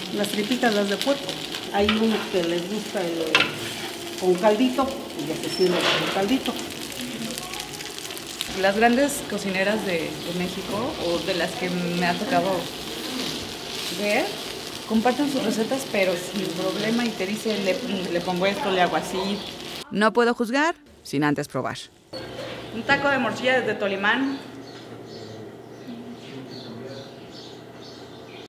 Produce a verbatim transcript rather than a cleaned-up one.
las tripitas, las de puerco. Hay unos que les gusta el, con caldito y ya se sirve con caldito. Las grandes cocineras de, de México, o de las que me ha tocado ver, comparten sus recetas, pero sin problema, y te dicen, le, le pongo esto, le hago así. No puedo juzgar sin antes probar. Un taco de morcilla desde Tolimán